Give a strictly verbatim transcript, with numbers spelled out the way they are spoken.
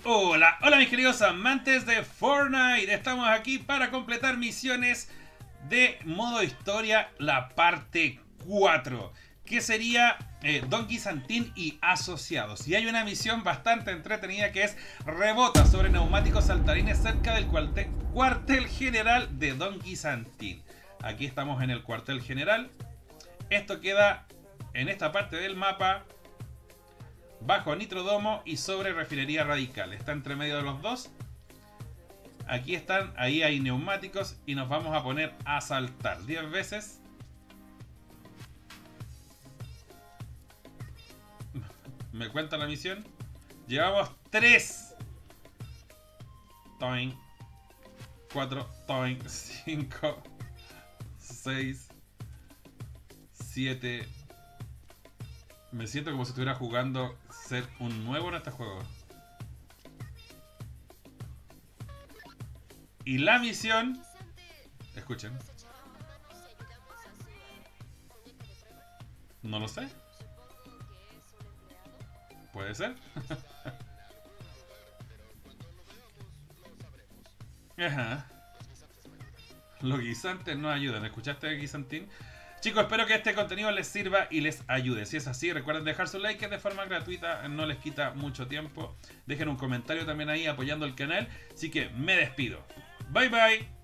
Hola, hola mis queridos amantes de Fortnite. Estamos aquí para completar misiones de modo historia, la parte cuatro, que sería eh, Donkey Santín y asociados. Y hay una misión bastante entretenida que es rebota sobre neumáticos saltarines cerca del cuartel, cuartel general de Donkey Santín. Aquí estamos en el cuartel general. Esto queda en esta parte del mapa, bajo Nitrodomo y sobre Refinería Radical. Está entre medio de los dos. Aquí están, ahí hay neumáticos y nos vamos a poner a saltar diez veces. Me cuenta la misión. Llevamos tres. Toing. cuatro. Toing. cinco. seis. siete. Me siento como si estuviera jugando ser un nuevo en este juego. Y la misión... Escuchen. No lo sé. Puede ser. Ajá. Los guisantes no ayudan. ¿Escuchaste, guisantín? Chicos, espero que este contenido les sirva y les ayude. Si es así, recuerden dejar su like, que de forma gratuita, no les quita mucho tiempo. Dejen un comentario también ahí apoyando el canal. Así que me despido. Bye bye.